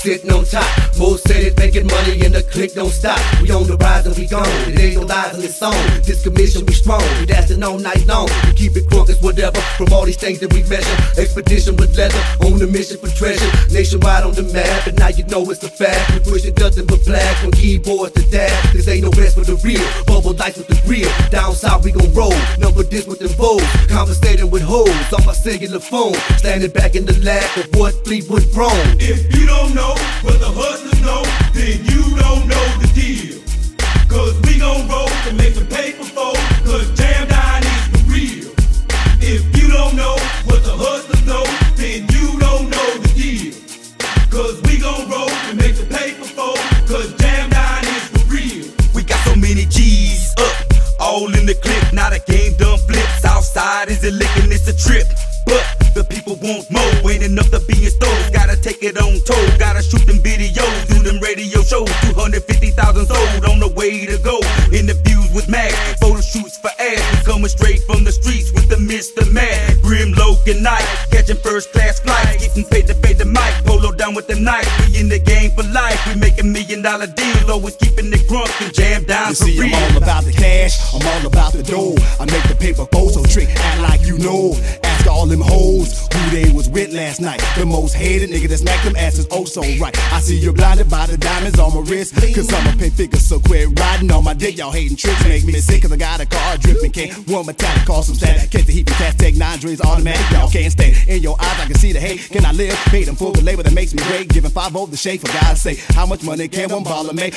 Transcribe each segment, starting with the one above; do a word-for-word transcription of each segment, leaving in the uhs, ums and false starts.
sitting on top. Most said it, making money and the click don't stop. We on the rise and we gone. It ain't no lies in this song. This commission we strong. We dancing all night long. We keep it crunk as whatever. From all these things that we measure. Expedition with leather. On the mission for treasure. Nationwide on the map. And now you know it's a fact. We pushing nothing but black. From keyboards to dash. This ain't no rest for the real. Bubble lights with the real. Down south we gon' roll. Number this with the vogue. Conversating with hoes on my cellular phone. Standing back in the lab of what Fleetwood grown. If you don't know what the hustlers know, then you don't know the deal. Cause we gon' roll to make the paper fold. Cause Jam Down is for real. If you don't know what the hustlers know, then you don't know the deal. Cause we gon' roll to make the paper fold. Cause Jam Down is for real. We got so many G's up, all in the clip. Now the game done flip. Southside is a lick and it's a trip. But the people want more, ain't enough to be in stores. Gotta take it on tour, gotta shoot them videos, do them radio shows. Two hundred fifty thousand sold, on the way to go. Interviews with Mac, photo shoots for ads. We coming straight from the streets with the Mister Mad. Grim, Logan Knight, catching first class flights. Getting paid to pay the mic, polo down with the knife. We in the game for life, we making million dollar deals. Always keeping it crunk and Jam Down you for see, real. I'm all about the cash, I'm all about the dough. I make the paper photo trick, act like you know. Ask all them hoes who they was with last night. The most hated nigga that smacked them asses oh so right. I see you're blinded by the diamonds on my wrist. Cause I'ma pay figures, so quit riding on my dick. Y'all hating tricks make me sick. Cause I got a car dripping, can't one metallic, call some static. Catch the heat from cast tech, nine dreams automatic. Y'all can't stay in your eyes, I can see the hate. Can I live? Pay them for the labor that makes me great. Giving five over the shade for God's sake. How much money can one baller make?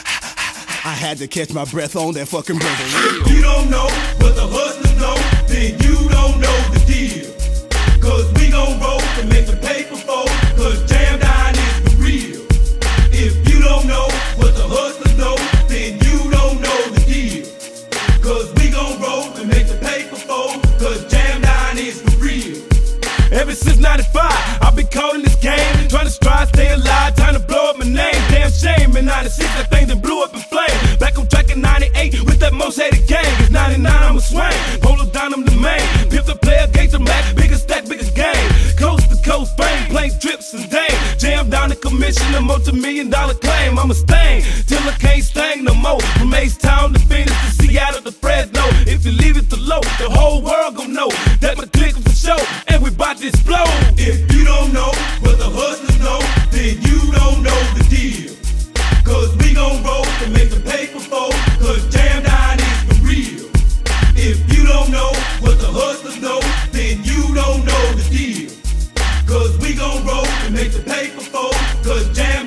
I had to catch my breath on that fucking break. If you don't know what the hustlers know, then you don't know the deal. Cause we gon' roll to make the paper fold. Cause Jam Down is for real. If you don't know what the hustlers know, then you don't know the deal. Cause we gon' roll to make the paper fold. Cause Jam Down is for real. Ever since ninety-five, I've been calling this game, trying to strive, stay alive, trying to blow up my name. Damn shame, in ninety-six that thing that blew up in flame. Back on track in ninety-eight with that most hated gang. It's ninety-nine, I'm a swing, polo down, I'm the main. Pip the player, gauge the max, bigger stack, bigger game. Coast to coast, fame, plane trips and dame. Jam Down the commission, a multi-million dollar claim. I'm a stain, till I can't stain no more. From H-Town to Phoenix to Seattle to Fresno. If you leave it to low, the whole world gon' know that my click was for show, and we bout to explode. If you don't know what the hustlers know, then you don't know the deal. Cause we gon' roll to make the paper fold. Cause Jam Down is for real. If you don't know what the hustlers know, then you don't know the deal. Cause we gon' roll to make the paper fold. Cause Jam